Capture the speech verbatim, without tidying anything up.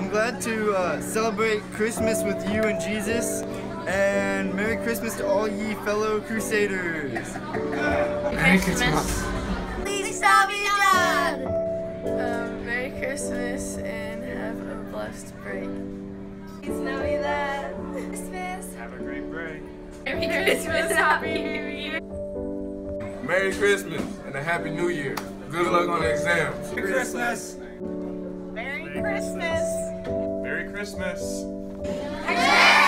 I'm glad to uh, celebrate Christmas with you and Jesus, and Merry Christmas to all ye fellow Crusaders. Merry Christmas. Please stop me, Dad. Um, Merry Christmas and have a blessed break. Please know me that. Christmas. Have a great break. Merry Christmas, Happy New Year. Merry Christmas and a Happy New Year. Good luck on the exams. Merry Christmas. Merry Christmas. Merry Christmas. Merry